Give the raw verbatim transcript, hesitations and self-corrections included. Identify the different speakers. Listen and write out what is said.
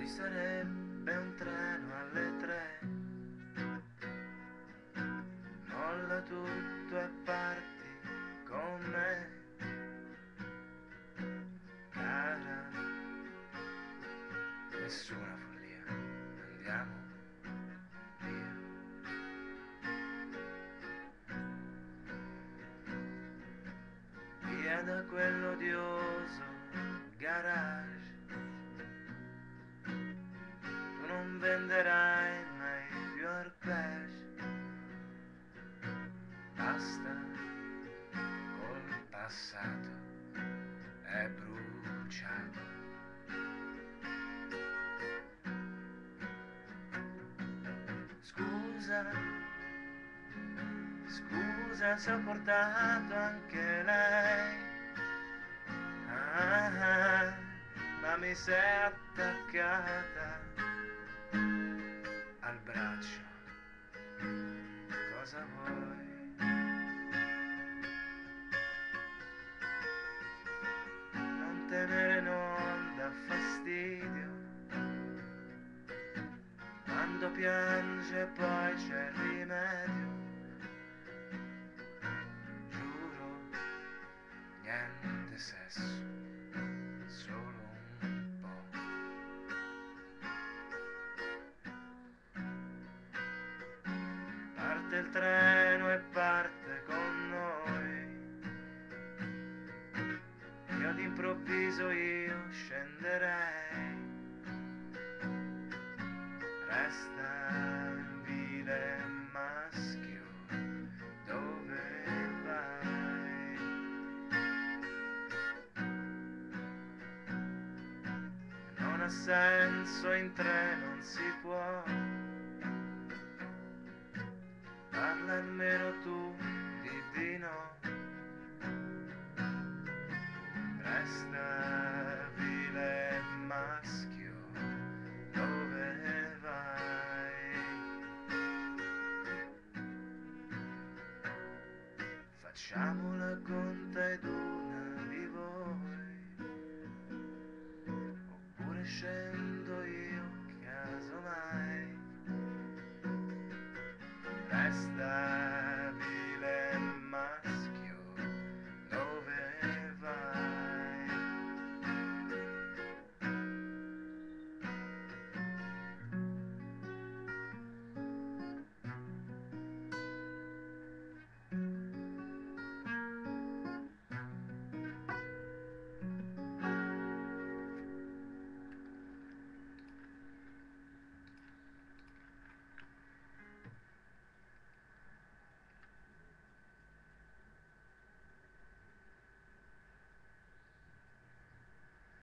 Speaker 1: sarebbe un treno alle tre, molla tutto e parti con me, cara, nessuna follia, andiamo via. Via da quell'odioso garage, tu non venderai mai più arpeggi. Basta col passato, è bruciato. Scusa, scusa se ho portato anche lei, ah, ah, ma mi sei attaccata al braccio, cosa vuoi? Non tenere in onda fastidio, quando piange poi c'è il rimedio. Giuro, niente sesso, solo un po'. Parte il treno e parte con noi, io d'improvviso io scenderei. Resta il vile maschio, dove vai? Non ha senso, in tre non si può, parla almeno tu di vino. Resta vile maschio, dove vai? Facciamo la conta ed una di voi, oppure scendo io, casomai. Resta